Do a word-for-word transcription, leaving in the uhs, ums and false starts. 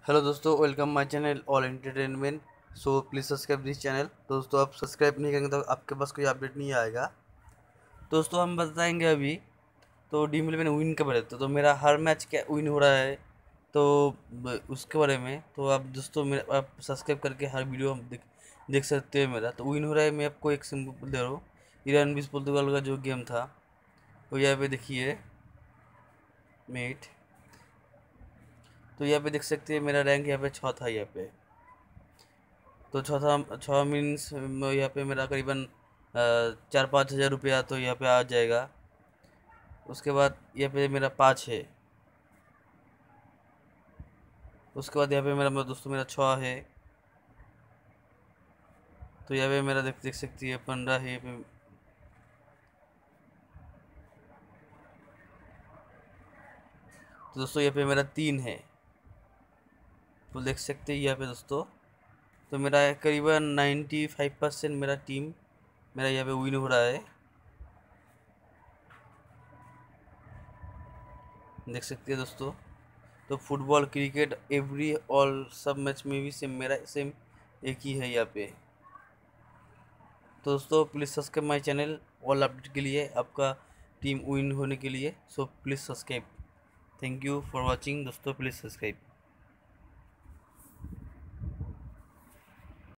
Hello दोस्तों, welcome my channel all entertainment. So please subscribe this channel. दोस्तों आप subscribe नहीं करेंगे तो आपके पास कोई अपडेट नहीं आएगा। दोस्तों हम बताएंगे अभी तो डी इलेवन विन के बारे में। तो, तो मेरा हर मैच क्या विन हो रहा है तो ब- उसके बारे में तो आप दोस्तों मेरा आप सब्सक्राइब करके हर वीडियो हम देख देख सकते हैं। मेरा तो विन हो रहा है। मैं आपको एक सिंपल दे रहा हूँ। ईरान बीस पुर्तगाल का जो गेम था वो यहाँ पे देखिए मेट। तो यहाँ पे देख सकते हैं मेरा रैंक यहाँ पे छः था। यहाँ पे तो चौथा छः मीन्स यहाँ पे मेरा करीबन अ, चार पाँच हज़ार रुपया तो यहाँ पे आ जाएगा। उसके बाद यहाँ पे मेरा पाँच है। उसके बाद यहाँ पे मेरा मेरा दोस्तों मेरा छः है। तो यहाँ पे मेरा देख देख सकती है पंद्रह है यहाँ पे। तो दोस्तों यहाँ पे मेरा तीन है। तो देख सकते हैं यहाँ पे दोस्तों। तो मेरा करीबन नाइन्टी फाइव परसेंट मेरा टीम मेरा यहाँ पे विन हो रहा है। देख सकते हैं दोस्तों। तो फुटबॉल क्रिकेट एवरी ऑल सब मैच में भी सेम मेरा सेम एक ही है यहाँ पे। तो दोस्तों please subscribe my channel all update के लिए, आपका टीम विन होने के लिए। So please subscribe. Thank you for watching दोस्तों, प्लीज़ सब्सक्राइब।